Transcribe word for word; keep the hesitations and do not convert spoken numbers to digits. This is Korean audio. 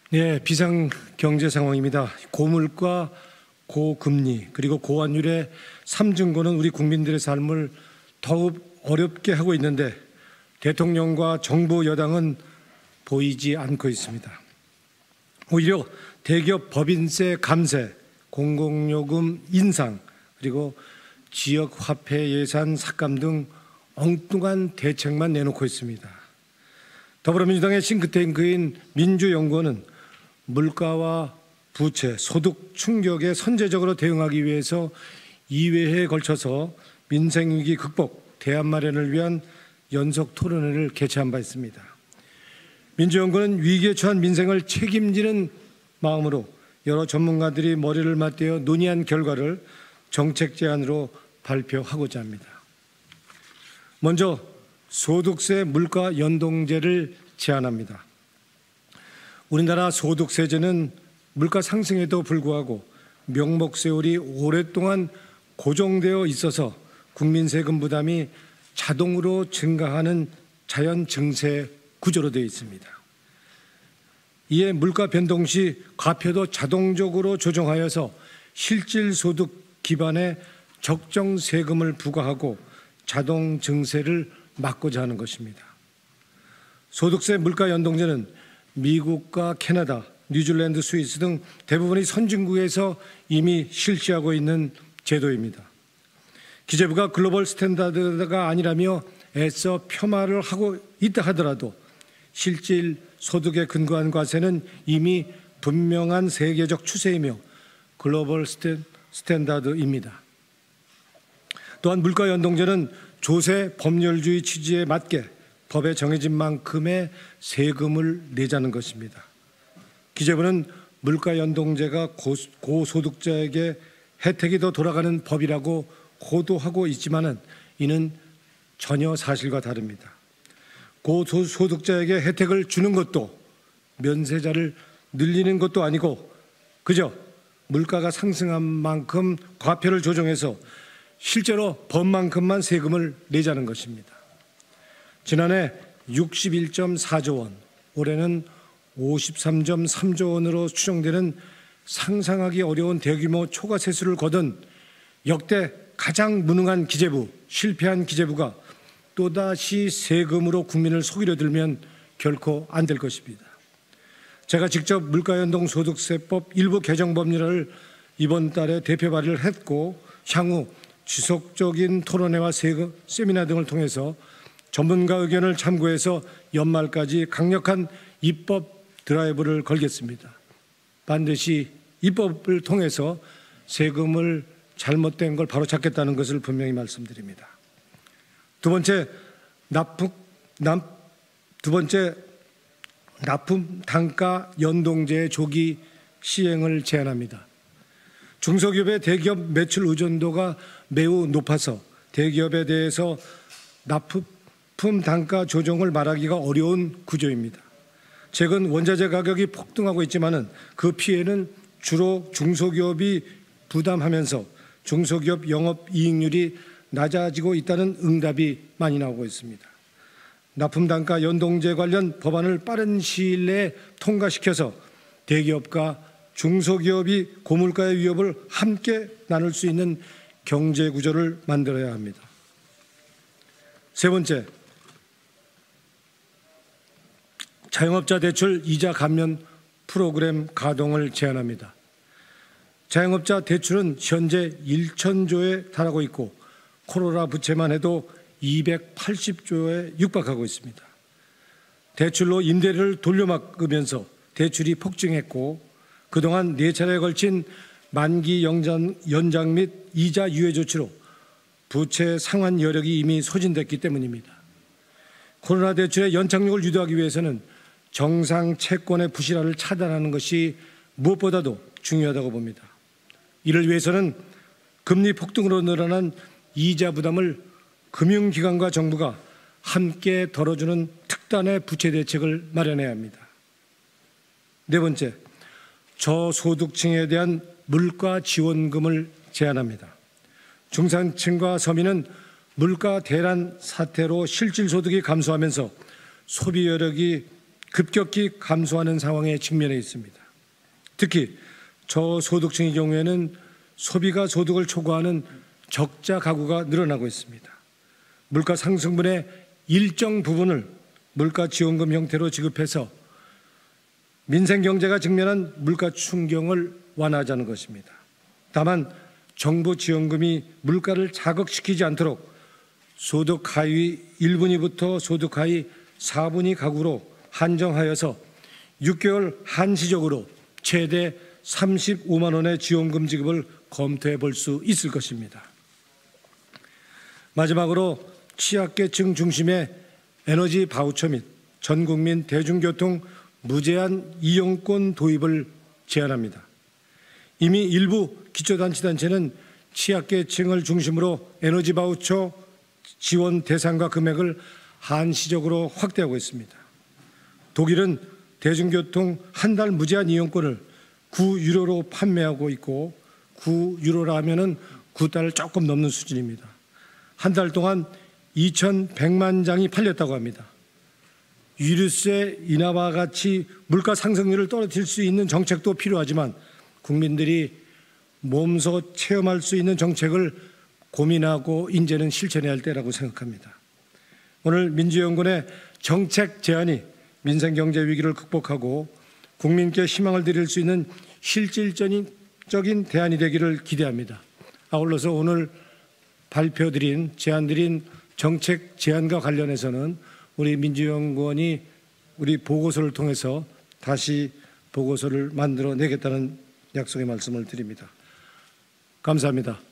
네, 비상 경제 상황입니다. 고물가, 고금리, 그리고 고환율의 삼중고는 우리 국민들의 삶을 더욱 어렵게 하고 있는데 대통령과 정부 여당은 보이지 않고 있습니다. 오히려 대기업 법인세 감세, 공공요금 인상, 그리고 지역화폐 예산 삭감 등 엉뚱한 대책만 내놓고 있습니다. 더불어민주당의 싱크탱크인 민주연구원은 물가와 부채, 소득 충격에 선제적으로 대응하기 위해서 이 회에 걸쳐서 민생위기 극복, 대안 마련을 위한 연속 토론회를 개최한 바 있습니다. 민주연구원은 위기에 처한 민생을 책임지는 마음으로 여러 전문가들이 머리를 맞대어 논의한 결과를 정책 제안으로 발표하고자 합니다. 먼저 소득세 물가 연동제를 제안합니다. 우리나라 소득세제는 물가 상승에도 불구하고 명목세율이 오랫동안 고정되어 있어서 국민 세금 부담이 자동으로 증가하는 자연 증세 구조로 되어 있습니다. 이에 물가 변동 시 과표도 자동적으로 조정하여서 실질 소득 기반의 적정 세금을 부과하고 자동 증세를 막고자 하는 것입니다. 소득세 물가 연동제는 미국과 캐나다, 뉴질랜드, 스위스 등 대부분의 선진국에서 이미 실시하고 있는 제도입니다. 기재부가 글로벌 스탠다드가 아니라며 애써 폄하를 하고 있다 하더라도 실질 소득에 근거한 과세는 이미 분명한 세계적 추세이며 글로벌 스탠다드입니다. 또한 물가 연동제는 조세 법률주의 취지에 맞게 법에 정해진 만큼의 세금을 내자는 것입니다. 기재부는 물가 연동제가 고소득자에게 혜택이 더 돌아가는 법이라고 호도하고 있지만은 이는 전혀 사실과 다릅니다. 고소득자에게 혜택을 주는 것도 면세자를 늘리는 것도 아니고 그저 물가가 상승한 만큼 과표를 조정해서 실제로 법만큼만 세금을 내자는 것입니다. 지난해 육십일 점 사조 원, 올해는 오십삼 점 삼조 원으로 추정되는 상상하기 어려운 대규모 초과 세수를 거둔 역대 가장 무능한 기재부, 실패한 기재부가 또다시 세금으로 국민을 속이려 들면 결코 안 될 것입니다. 제가 직접 물가연동소득세법 일부 개정 법률을 이번 달에 대표 발의를 했고 향후 지속적인 토론회와 세금, 세미나 등을 통해서 전문가 의견을 참고해서 연말까지 강력한 입법 드라이브를 걸겠습니다. 반드시 입법을 통해서 세금을 잘못된 걸 바로 잡겠다는 것을 분명히 말씀드립니다. 두 번째, 납품, 납, 두 번째, 납품 단가 연동제의 조기 시행을 제안합니다. 중소기업의 대기업 매출 의존도가 매우 높아서 대기업에 대해서 납품 단가 조정을 말하기가 어려운 구조입니다. 최근 원자재 가격이 폭등하고 있지만은 그 피해는 주로 중소기업이 부담하면서 중소기업 영업이익률이 낮아지고 있다는 응답이 많이 나오고 있습니다. 납품단가 연동제 관련 법안을 빠른 시일 내에 통과시켜서 대기업과 중소기업이 고물가의 위협을 함께 나눌 수 있는 경제구조를 만들어야 합니다. 세 번째, 자영업자 대출 이자 감면 프로그램 가동을 제안합니다. 자영업자 대출은 현재 천조에 달하고 있고 코로나 부채만 해도 이백팔십조에 육박하고 있습니다. 대출로 임대료를 돌려막으면서 대출이 폭증했고 그동안 네 차례에 걸친 만기 연장, 연장 및 이자 유예 조치로 부채 상환 여력이 이미 소진됐기 때문입니다. 코로나 대출의 연착륙을 유도하기 위해서는 정상 채권의 부실화를 차단하는 것이 무엇보다도 중요하다고 봅니다. 이를 위해서는 금리 폭등으로 늘어난 이자 부담을 금융기관과 정부가 함께 덜어주는 특단의 부채 대책을 마련해야 합니다. 네 번째, 저소득층에 대한 물가 지원금을 제안합니다. 중산층과 서민은 물가 대란 사태로 실질 소득이 감소하면서 소비 여력이 급격히 감소하는 상황에 직면해 있습니다. 특히 저소득층의 경우에는 소비가 소득을 초과하는 적자 가구가 늘어나고 있습니다. 물가 상승분의 일정 부분을 물가 지원금 형태로 지급해서 민생 경제가 직면한 물가 충격을 완화하자는 것입니다. 다만 정부 지원금이 물가를 자극시키지 않도록 소득 하위 일 분위부터 소득 하위 사 분위 가구로 한정하여서 육 개월 한시적으로 최대 삼십오만 원의 지원금 지급을 검토해 볼 수 있을 것입니다. 마지막으로 취약계층 중심의 에너지 바우처 및 전국민 대중교통 무제한 이용권 도입을 제안합니다. 이미 일부 기초단체단체는 취약계층을 중심으로 에너지 바우처 지원 대상과 금액을 한시적으로 확대하고 있습니다. 독일은 대중교통 한 달 무제한 이용권을 구 유로로 판매하고 있고 구 유로라 하면은 구 달을 조금 넘는 수준입니다. 한 달 동안 이천백만 장이 팔렸다고 합니다. 유류세 인하와 같이 물가 상승률을 떨어뜨릴 수 있는 정책도 필요하지만 국민들이 몸소 체험할 수 있는 정책을 고민하고 이제는 실천해야 할 때라고 생각합니다. 오늘 민주연구원의 정책 제안이 민생경제 위기를 극복하고 국민께 희망을 드릴 수 있는 실질적인 대안이 되기를 기대합니다. 아울러서 오늘 발표드린 제안드린 정책 제안과 관련해서는 우리 민주연구원이 우리 보고서를 통해서 다시 보고서를 만들어내겠다는 약속의 말씀을 드립니다. 감사합니다.